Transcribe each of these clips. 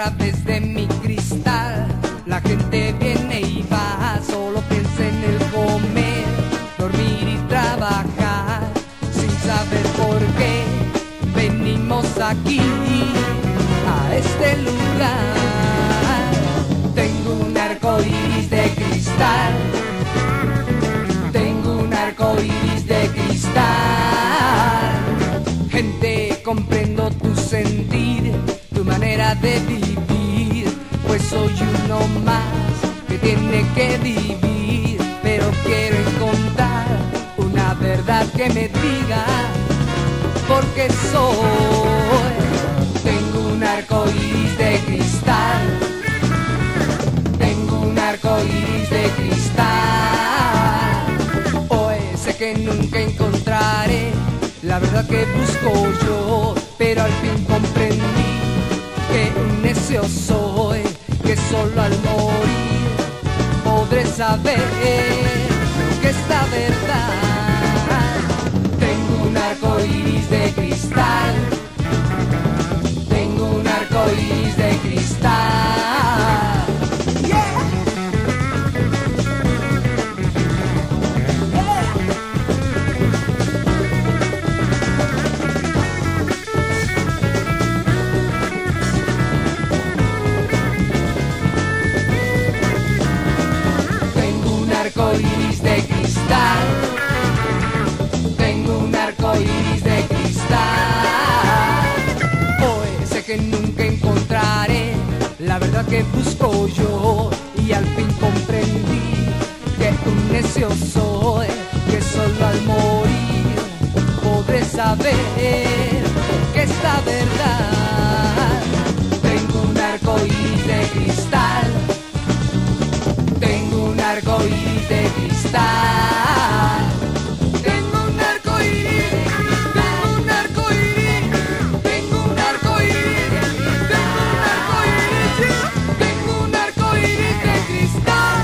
través de mi cristal. La gente viene y va, solo piensa en el comer, dormir y trabajar, sin saber por qué venimos aquí, a este lugar. Tengo un arco iris de cristal, tengo un arco iris de cristal. Gente, comprendo tu sentir, tu manera de vivir, pues soy uno más que tiene que vivir. Pero quiero encontrar una verdad que me diga por qué soy. Tengo un arco iris de cristal, tengo un arco iris de cristal. Hoy sé que nunca encontraré la verdad que busco yo, pero al fin comprendí que un necio soy, que solo al morir podré saber que esta verdad. Tengo un arco iris de cristal, tengo un arco iris de cristal. Yeah. Arco iris de cristal, tengo un arco iris de cristal. Hoy sé que nunca encontraré la verdad que busco yo, y al fin comprendí que un necio soy, que solo al morir podré saber que esta verdad. Tengo un arco iris de cristal, tengo un arco iris de cristal. Tengo un arco iris, tengo un arco iris, tengo un arco iris, tengo un arco iris de cristal.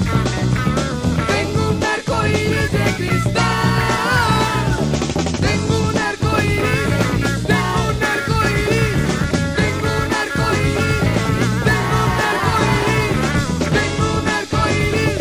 Tengo un arco iris de cristal. Tengo un arco iris, tengo un arco iris, tengo un arco iris, tengo un arco iris, tengo un arco iris.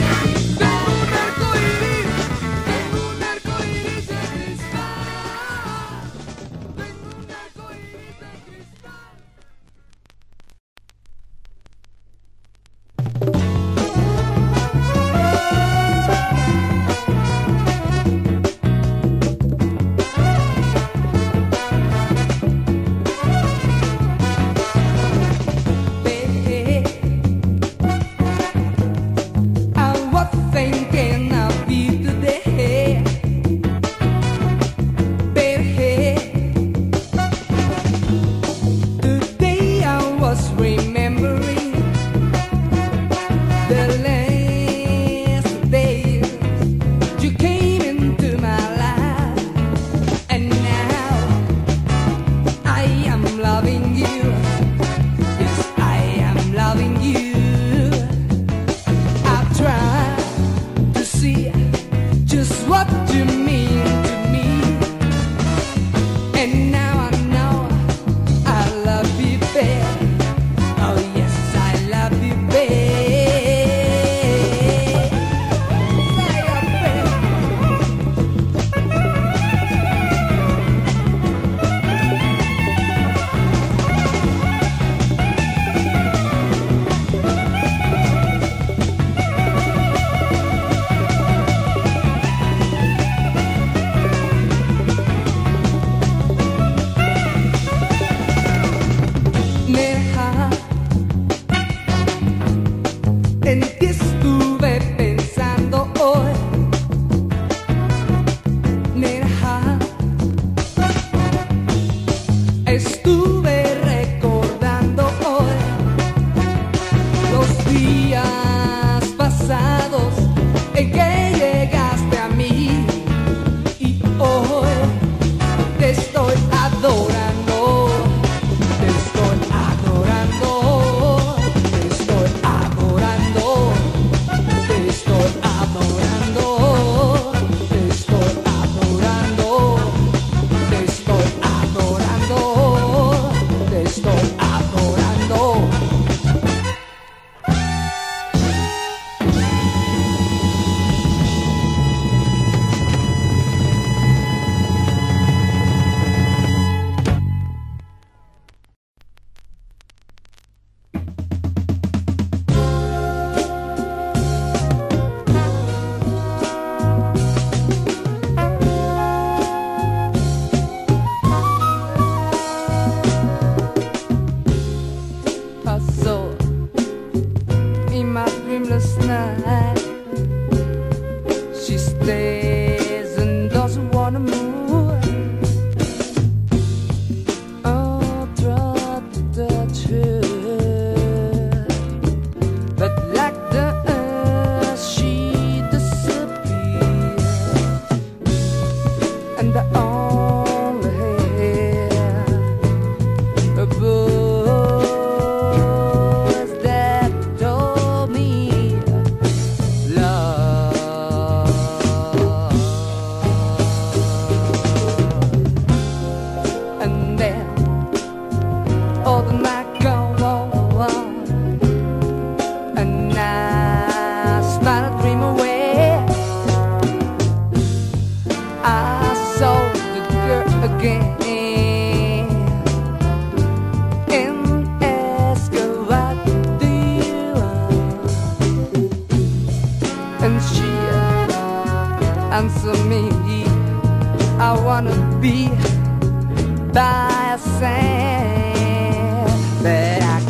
and she answered me, I wanna be by a sand, but I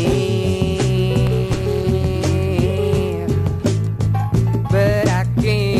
can't, but I can't.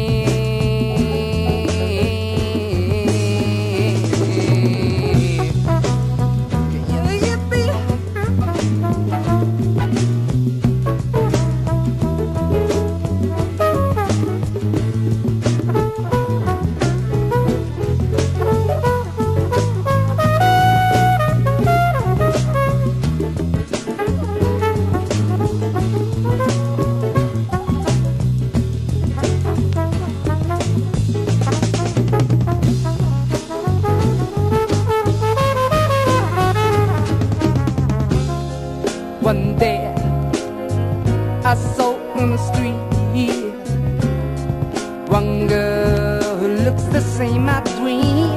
One day I saw on the street one girl who looks the same I dream.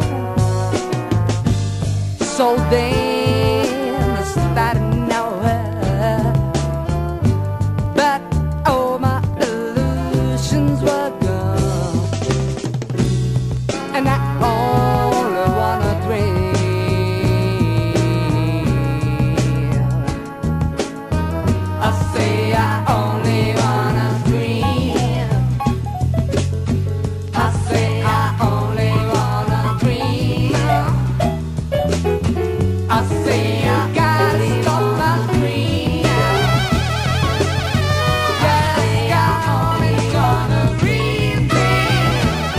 So then I started to know her, but all my illusions were gone, and I only wanna dream. I say I only wanna dream. I say I only wanna dream. I say I gotta stop my dream. Yes, I only wanna dream, dream.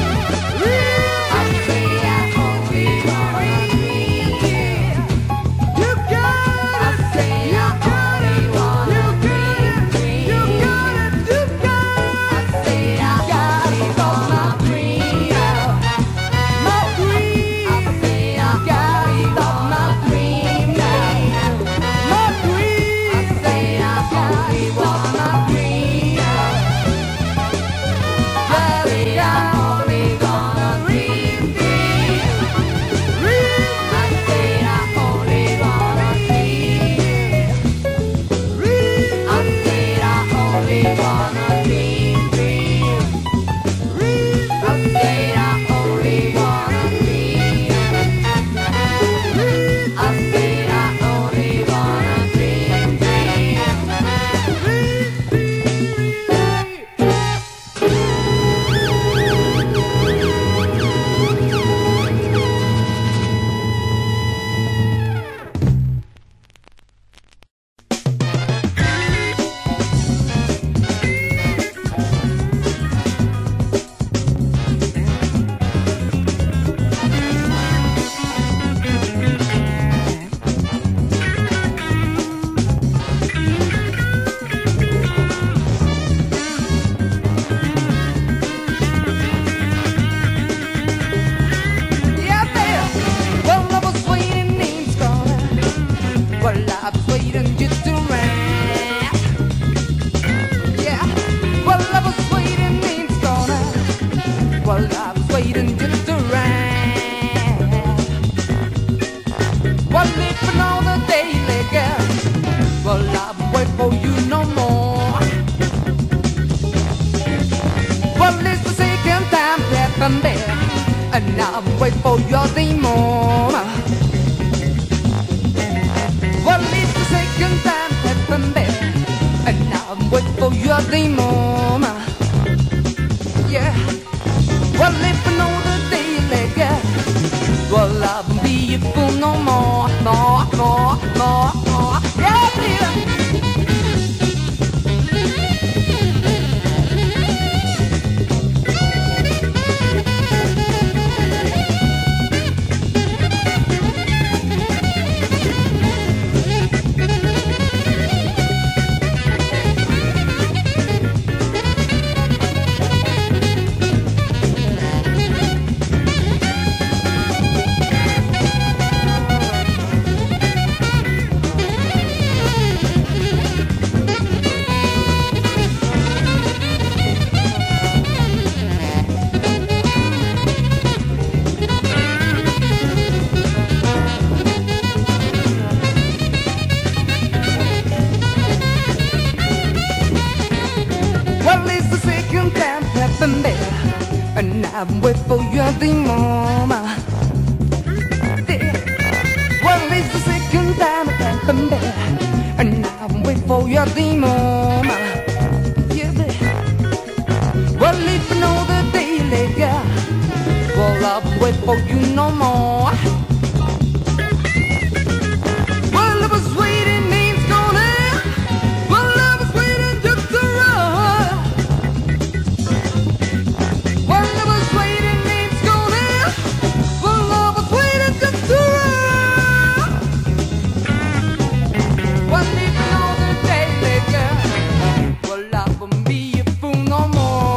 I say I only wanna dream, dream. You gotta, I say I only wanna dream, dream. You gotta, I say I gotta stop my dream, my dream. I say I gotta stop my dream now, my dream. I say I only want my dream. I say I only gonna dream, dream. I say I only wanna dream. I say I only wanna dream, dream. I say I only wanna dream. I say I only wanna dream, dream. Yeah, babe. Well, I was waiting in Scotland. Well, I was waiting just to rest. Yeah. Well, I was waiting in Scotland. Well, I was waiting just to rest. Well, if another day, girl. Well, I'll wait for you no more. Well, it's the second time that I'm there, and I'll wait for your demon. Well, it's the second time that I'm there, and I'll wait for your demon. Yeah. Well, if another day, girl, well, I won't be a fool no more, no, no, no, no. Yeah, baby. I wait for you at the moment. Well, it's the second time I've been there, and I wait for you at the moment. Yeah, well, if you know the daily girl, well, I'll wait for you no more. Well, I was waiting, name's gonna. Well, I was waiting just to run. Well, I was waiting, name's gonna. Well, I was waiting just to run. Well, if you know the daily girl, well, I won't be a fool no more.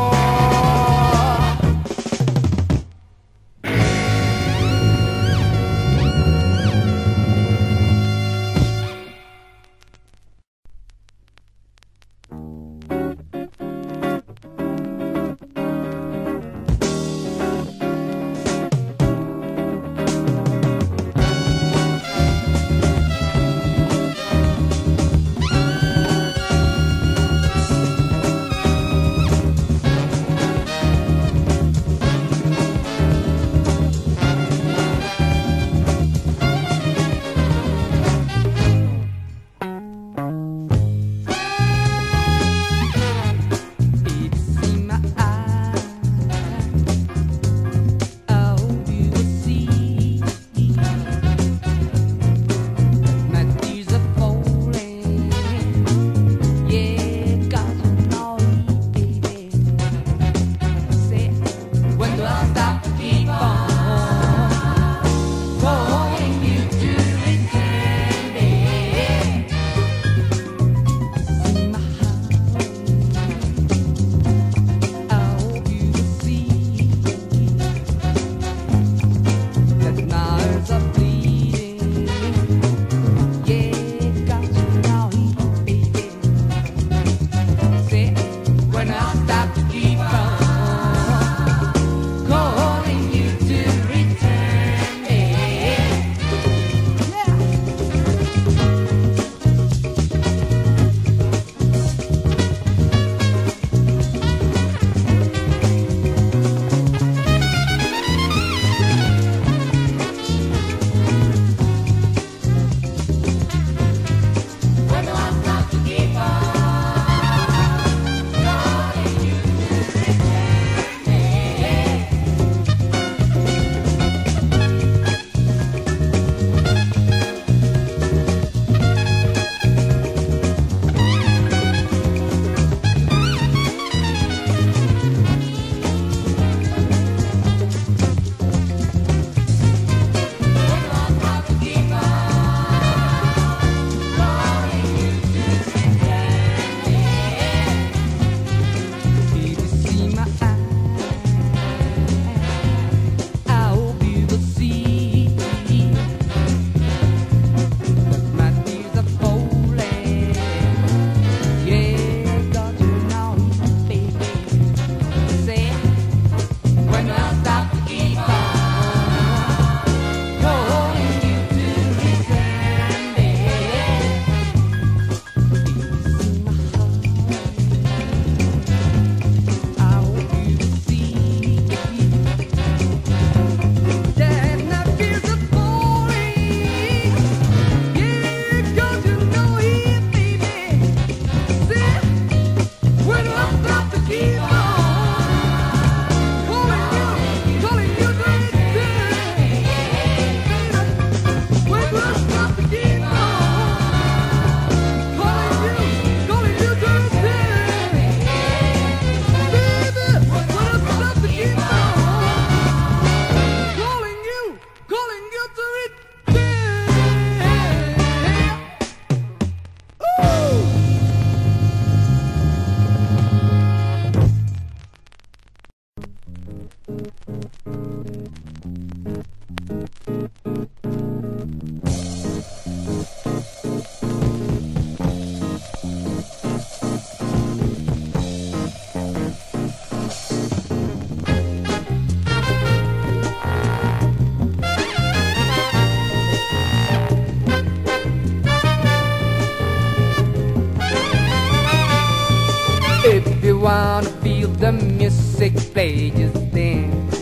If you wanna feel the music play, just dance.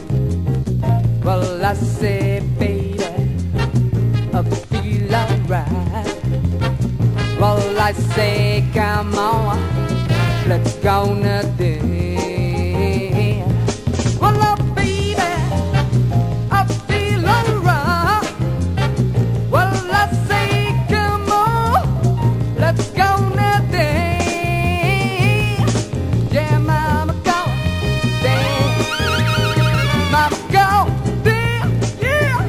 say, baby, I feel alright. Well, I say, come on, let's go now then. Well, baby, I feel alright. Well, I say, come on, let's go now then. Yeah, mama, go there. Mama, go there, yeah.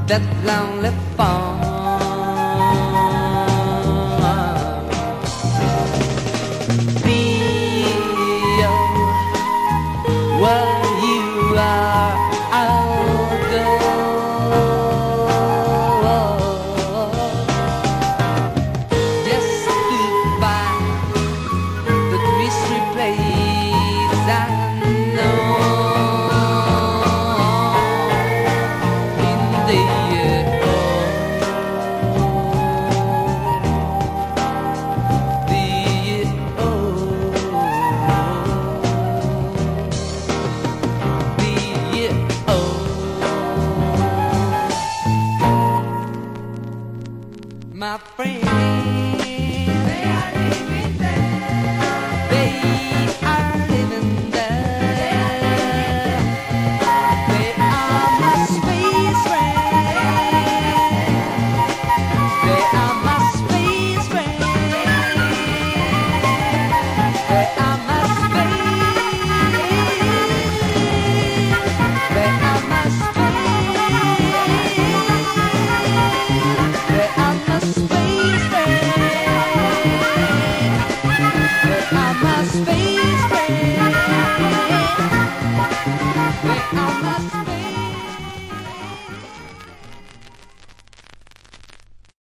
that lonely farm.